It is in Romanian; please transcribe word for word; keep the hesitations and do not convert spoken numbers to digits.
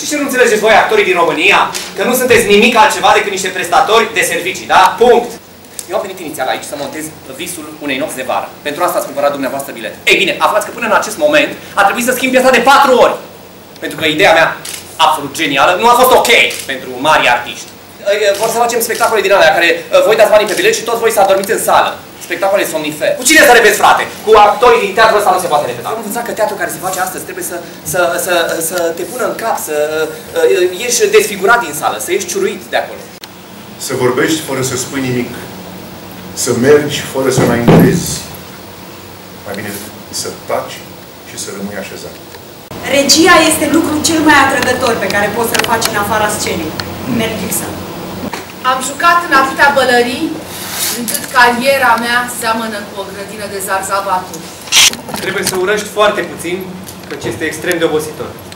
Știți ce nu înțelegeți voi, actorii din România? Că nu sunteți nimic altceva decât niște prestatori de servicii, da? Punct! Eu am venit inițial aici să montez visul unei nopți de vară. Pentru asta ați cumpărat dumneavoastră bilet. Ei bine, aflați că până în acest moment a trebuit să schimb piesa de patru ori. Pentru că ideea mea, absolut genială, nu a fost ok pentru mari artiști. Vor să facem spectacole din alea care voi dați banii pe bilet și toți voi să adormiți în sală. Spectacole somnifer. Cu cine să repeți, frate? Cu actorii din teatrul ăsta nu se poate repeta. Am învățat că teatrul care se face astăzi trebuie să, să, să, să te pună în cap, să uh, ieși desfigurat din sală, să ieși ciuruit de acolo. Să vorbești fără să spui nimic. Să mergi fără să înaintezi. Mai bine să taci și să rămâi așezat. Regia este lucrul cel mai atrăgător pe care poți să-l faci în afara scenei. Mel Gibson. Am jucat în atâtea bălării, încât cariera mea seamănă cu o grădină de zarzavaturi. Trebuie să urăști foarte puțin, căci este extrem de obositor.